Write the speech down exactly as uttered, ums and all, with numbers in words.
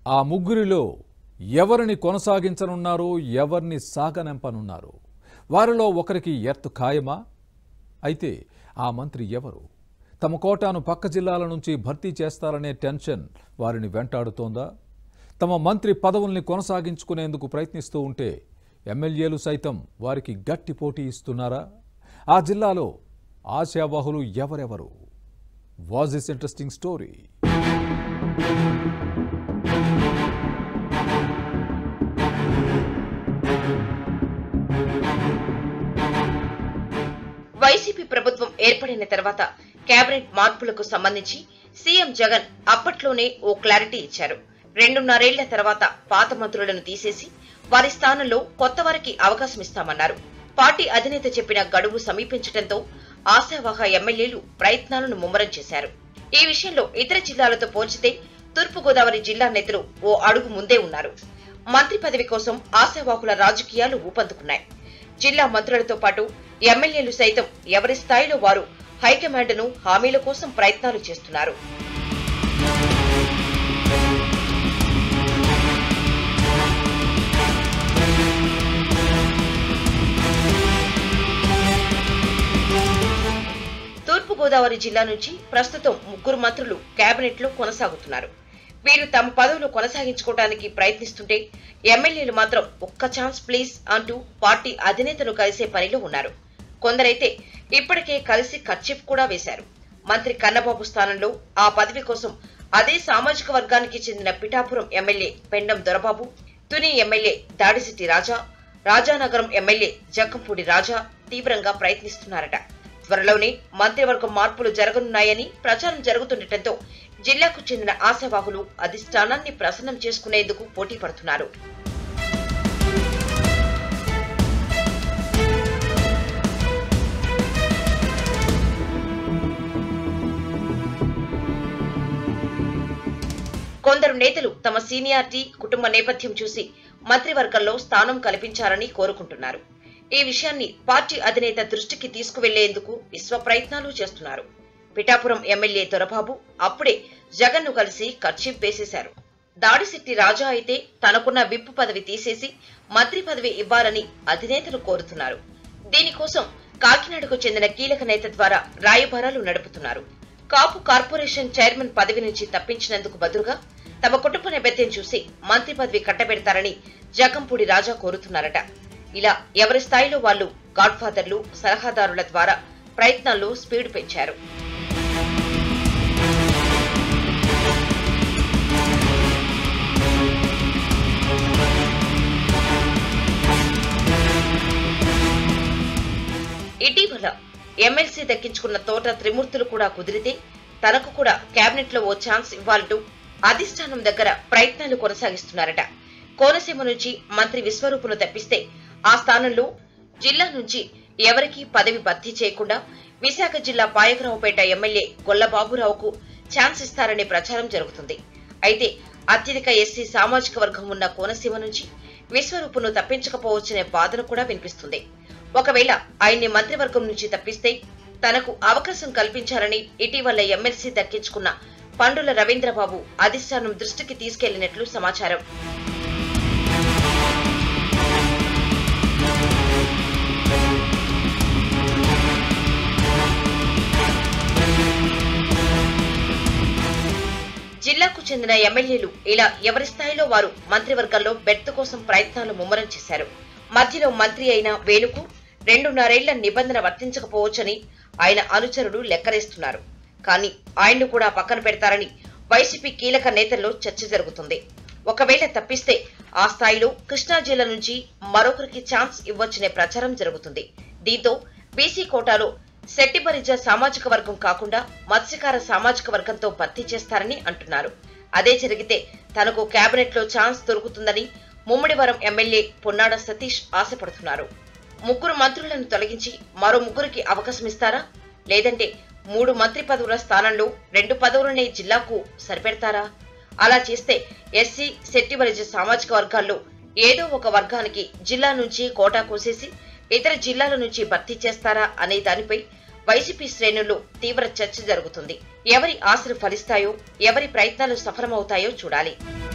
ఆ ముగ్గురిలో ఎవరిని కొనసాగించనున్నారు, ఎవరిని సాగనంపనున్నారు? వారిలో ఒకరికి ఎర్త్ ఖాయమా? అయితే ఆ మంత్రి ఎవరు? తమ కోటాను పక్క జిల్లాల నుంచి భర్తీ చేస్తారనే టెన్షన్ వారిని వెంటాడుతోందా? తమ మంత్రి పదవుల్ని కొనసాగించుకునేందుకు ప్రయత్నిస్తూ ఉంటే ఎమ్మెల్యేలు సైతం వారికి గట్టి పోటీ ఇస్తున్నారా? ఆ జిల్లాలో ఆశావాహులు ఎవరెవరు? Was this interesting story? YCP ప్రభుత్వం ఏర్పడిన తర్వాత కేబినెట్ మార్పులకు సంబంధించి సీఎం జగన్ అప్పట్లోనే ఓ క్లారిటీ ఇచ్చారు. రెండున్నరేళ్ల తర్వాత పాత మంత్రులను తీసేసి వారి స్థానంలో కొత్త వారికి అవకాశం ఇస్తామన్నారు. పార్టీ అధినేత చెప్పిన గడువు సమీపించడంతో ఆశావాహ ఎమ్మెల్యేలు ప్రయత్నాలను ముమ్మరం చేశారు. ఈ విషయంలో ఇతర జిల్లాలతో పోల్చితే తూర్పుగోదావరి జిల్లా నేతలు ఓ అడుగు ముందే ఉన్నారు. మంత్రి పదవి కోసం ఆశావాహుల రాజకీయాలు ఊపందుకున్నాయి. జిల్లా మంత్రులతో పాటు ఎమ్మెల్యేలు సైతం ఎవరి స్థాయిలో వారు హైకమాండ్ను హామీల కోసం ప్రయత్నాలు చేస్తున్నారు. తూర్పుగోదావరి జిల్లా నుంచి ప్రస్తుతం ముగ్గురు మంత్రులు కేబినెట్ లో కొనసాగుతున్నారు. వీరు తమ పదవులు కొనసాగించుకోవడానికి ప్రయత్నిస్తుంటే ఎమ్మెల్యేలు మాత్రం ఒక్క ఛాన్స్ ప్లీజ్ అంటూ పార్టీ అధినేతను కలిసే పనిలో ఉన్నారు. కొందరైతే ఇప్పటికే కలిసి కర్చీఫ్ కూడా వేశారు. మంత్రి కన్నబాబు స్థానంలో ఆ పదవి కోసం అదే సామాజిక వర్గానికి చెందిన Pithapuram MLA Pendem Dorababu, Tuni MLA Dadisetti Raja, Rajanagaram MLA Jakkampudi Raja తీవ్రంగా ప్రయత్నిస్తున్నారట. త్వరలోనే మంత్రివర్గం మార్పులు జరగనున్నాయని ప్రచారం జరుగుతుండటంతో జిల్లాకు చెందిన ఆశావాహులు అధిష్టానాన్ని ప్రసన్నం చేసుకునేందుకు పోటీ పడుతున్నారు. కొందరు నేతలు తమ సీనియారిటీ, కుటుంబ నేపథ్యం చూసి మంత్రివర్గంలో స్థానం కల్పించాలని కోరుకుంటున్నారు. ఈ విషయాన్ని పార్టీ అధినేత దృష్టికి తీసుకువెళ్లేందుకు విశ్వ ప్రయత్నాలు చేస్తున్నారు. పిఠాపురం ఎమ్మెల్యే దొరబాబు అప్పుడే జగన్ ను కలిసి కర్చీఫ్ వేసేశారు. దాడిశెట్టి రాజా అయితే తనకున్న విప్ పదవి తీసేసి మంత్రి పదవి ఇవ్వాలని అధినేతను కోరుతున్నారు. దీనికోసం కాకినాడకు చెందిన కీలక నేత ద్వారా రాయబారాలు నడుపుతున్నారు. కాపు కార్పొరేషన్ చైర్మన్ పదవి నుంచి తప్పించినందుకు బదులుగా తమ కుటుంబ నేపథ్యం చూసి మంత్రి పదవి కట్టబెడతారని జగంపూడి రాజా కోరుతున్నారట. ఇలా ఎవరి స్థాయిలో వాళ్లు గాడ్ ఫాదర్లు, సలహాదారుల ద్వారా ప్రయత్నాల్లో స్పీడ్ పెంచారు. ఇటీవల ఎమ్మెల్సీ దక్కించుకున్న తోట త్రిమూర్తులు కూడా కుదిరితే తనకు కూడా కేబినెట్ లో ఓ ఛాన్స్ ఇవ్వాలంటూ అధిష్టానం దగ్గర ప్రయత్నాలు కొనసాగిస్తున్నారట. కోనసీమ నుంచి మంత్రి విశ్వరూపును తప్పిస్తే ఆ స్థానంలో జిల్లా నుంచి ఎవరికీ పదవి భర్తీ చేయకుండా విశాఖ జిల్లా పాయకరావుపేట ఎమ్మెల్యే గొల్లబాబురావుకు ఛాన్స్ ఇస్తారనే ప్రచారం జరుగుతుంది. అయితే అత్యధిక ఎస్సీ సామాజిక వర్గం ఉన్న కోనసీమ నుంచి విశ్వరూపును తప్పించకపోవచ్చనే వాదన కూడా వినిపిస్తుంది. ఒకవేళ ఆయన్ని మంత్రివర్గం నుంచి తప్పిస్తే తనకు అవకాశం కల్పించాలని ఇటీవల ఎమ్మెల్సీ దక్కించుకున్న పండుల రవీంద్రబాబు అధిష్టానం దృష్టికి తీసుకెళ్లినట్లు సమాచారం. జిల్లాకు చెందిన ఎమ్మెల్యేలు ఇలా ఎవరి స్థాయిలో వారు మంత్రివర్గంలో బెర్త్ కోసం ప్రయత్నాలు ముమ్మరం చేశారు. మధ్యలో మంత్రి అయిన వేణుకు రెండున్నరేళ్ల నిబంధన వర్తించకపోవచ్చని ఆయన అనుచరుడు లెక్కరేస్తున్నారు. కానీ ఆయన్ను కూడా పక్కన పెడతారని వైసీపీ కీలక నేతల్లో చర్చ జరుగుతుంది. ఒకవేళ తప్పిస్తే ఆ స్థాయిలో కృష్ణా జిల్లా నుంచి మరొకరికి ఛాన్స్ ఇవ్వచ్చనే ప్రచారం జరుగుతుంది. దీంతో బీసీ కోటాలో శెట్టిబరిజ సామాజిక వర్గం కాకుండా మత్స్యకార సామాజిక వర్గంతో భర్తీ చేస్తారని అంటున్నారు. అదే జరిగితే తనకు కేబినెట్ లో ఛాన్స్ దొరుకుతుందని ముమ్మిడివరం ఎమ్మెల్యే పొన్నాడ సతీష్ ఆశపడుతున్నారు. ముగ్గురు మంత్రులను తొలగించి మరో ముగ్గురికి అవకాశం ఇస్తారా? లేదంటే మూడు మంత్రి పదవుల స్థానంలో రెండు పదవులనే జిల్లాకు సరిపెడతారా? అలా చేస్తే ఎస్సీ, శెట్టిబరిజ సామాజిక వర్గాల్లో ఏదో ఒక వర్గానికి జిల్లా నుంచి కోటా కోసేసి ఇతర జిల్లాల నుంచి భర్తీ చేస్తారా అనే దానిపై వైసీపీ శ్రేణుల్లో తీవ్ర చర్చ జరుగుతుంది. ఎవరి ఆశలు ఫలిస్తాయో, ఎవరి ప్రయత్నాలు సఫలమవుతాయో చూడాలి.